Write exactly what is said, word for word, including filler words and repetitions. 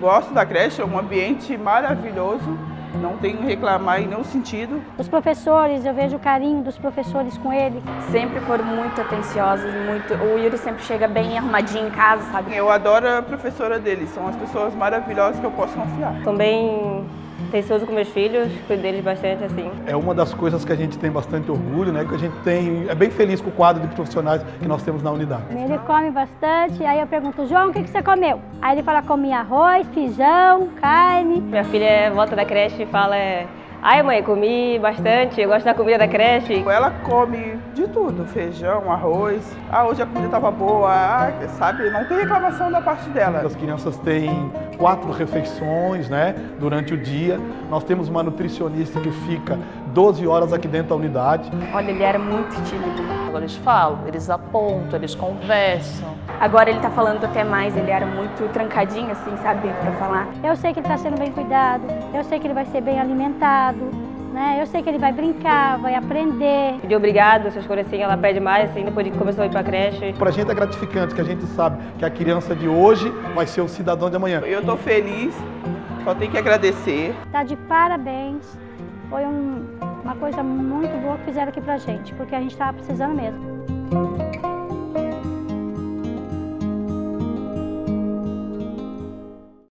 Gosto da creche, é um ambiente maravilhoso, não tenho que reclamar em nenhum sentido. Os professores, eu vejo o carinho dos professores com ele. Sempre foram muito atenciosos, muito... o Yuri sempre chega bem arrumadinho em casa, sabe? Eu adoro a professora dele, são as pessoas maravilhosas que eu posso confiar. Também atencioso com meus filhos, cuido deles bastante assim. É uma das coisas que a gente tem bastante orgulho, né? Que a gente tem, é bem feliz com o quadro de profissionais que nós temos na unidade. Ele come bastante, aí eu pergunto, João, o que, que você comeu? Aí ele fala, comi arroz, feijão, carne. Minha filha volta da creche e fala, é, ai mãe, comi bastante, eu gosto da comida da creche. Ela come de tudo, feijão, arroz. Ah, hoje a comida estava boa, ah, sabe? Não tem reclamação da parte dela. As crianças têm quatro refeições, né, durante o dia. Nós temos uma nutricionista que fica doze horas aqui dentro da unidade. Olha, ele era muito tímido. Agora eles falam, eles apontam, eles conversam. Agora ele tá falando até mais, ele era muito trancadinho assim, sabe, pra falar. Eu sei que ele está sendo bem cuidado, eu sei que ele vai ser bem alimentado, né? Eu sei que ele vai brincar, vai aprender. Pedir obrigado, essas coisas assim, ela pede mais, assim, depois de que começou a ir pra creche. Pra gente é gratificante, que a gente sabe que a criança de hoje vai ser o cidadão de amanhã. Eu tô feliz, só tenho que agradecer. Tá de parabéns, foi um, uma coisa muito boa que fizeram aqui pra gente, porque a gente tava precisando mesmo.